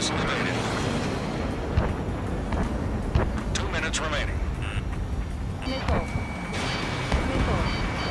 Missile evaded. 2 minutes remaining. Missile. Missile.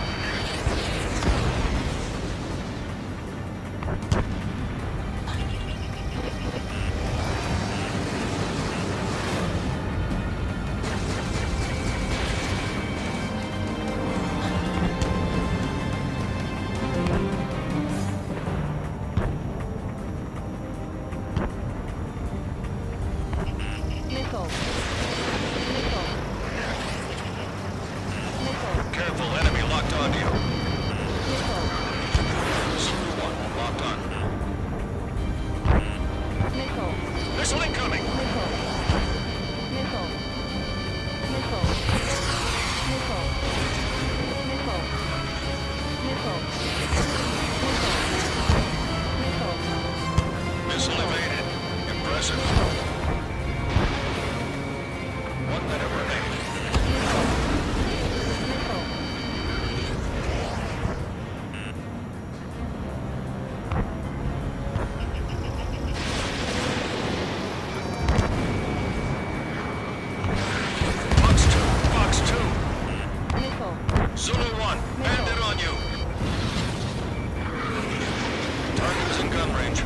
Missile. Missile. Missile. Careful, enemy locked onto you. Missile. Zulu 1, locked on. Missile. Missile incoming. Missile. Missile. Missile. Missile. Missile. Missile. Missile. Missile evaded. Impressive. 1 minute remaining. Missile. Fox 2. Missile. Zulu 1, bandit on you. Target is in gun range.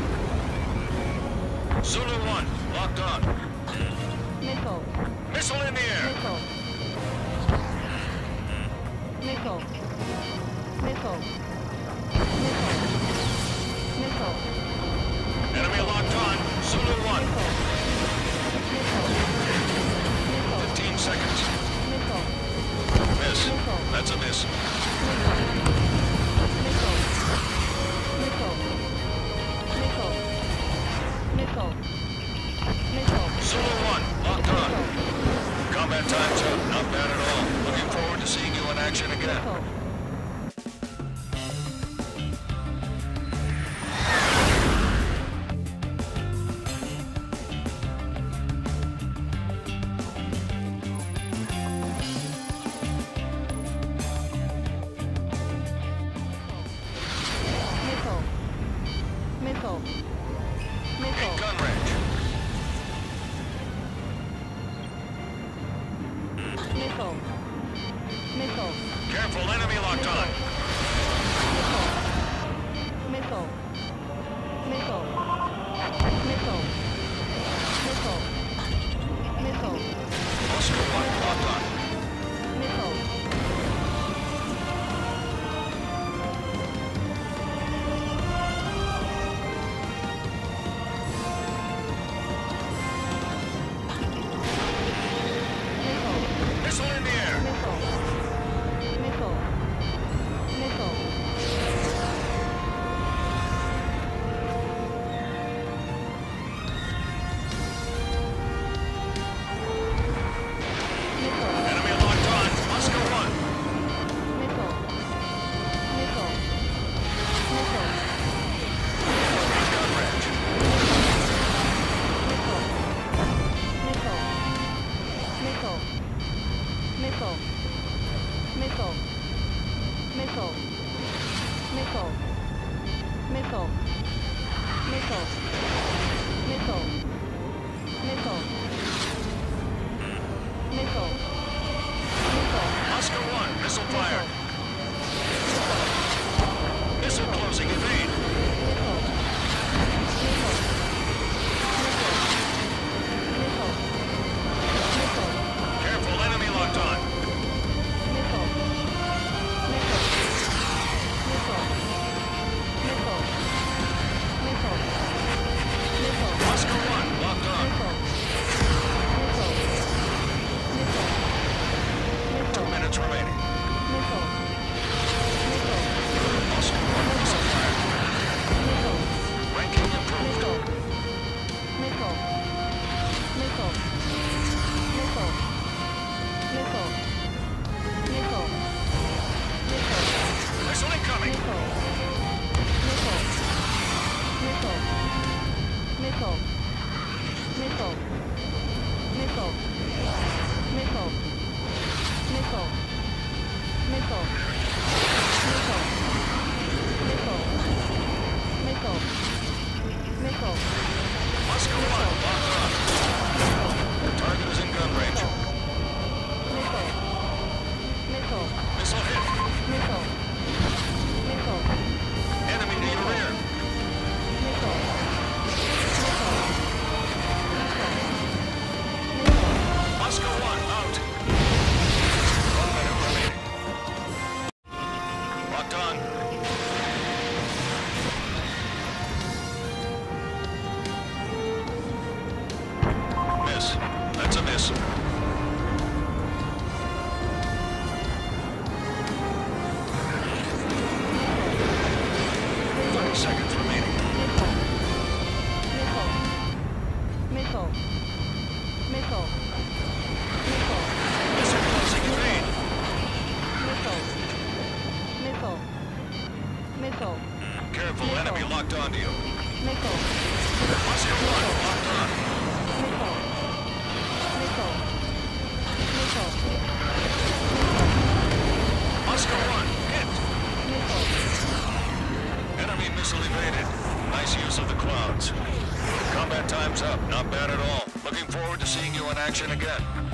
Zulu 1, locked on. Missile. Missile in the air. Missile. Missile. Missile. Missile. Missile. Enemy locked on. Zulu 1, Missile. Missile. 15 seconds. Missile. Miss. Missile. That's a miss. Missile. Missile. Missile. Missile. Missile. Zulu 1, locked on. Combat time's up. Not bad at all. Looking forward to seeing you in action again. Missile. Missile. Missile. In Missile. gun range. Missile. Missile. Careful, enemy locked on. Missile. Missile. Missile. Missile. Missile. Missile. Oscar 1, locked on. Missile. Missile. Missile in the air. Missile. Missile. Missile. Missile. Enemy locked on. Oscar 1. Missile. Missile. Missile. In gun range. Missile. Missile. Missile. Missile. Missile. Missile. Missile. Missile. Missile. Missile. Missile. Missile. Oscar 1, missile fired. Missile closing, evade. Missile. Missile. Missile. Missile. Careful, enemy locked on. Missile. Missile. Missile. Missile. Missile. Missile. Oscar 1, locked on. Missile. seconds remaining. Missile. Missile. Missile. Missile. Missile closing in range. Missile. Missile. Missile. Careful, enemy locked onto you. Missile. Oscar 1 locked on. Missile. Missile. Missile. Oscar 1 hit. Missile. Enemy missile evaded. Nice use of the clouds. Combat time's up. Not bad at all. Looking forward to seeing you in action again.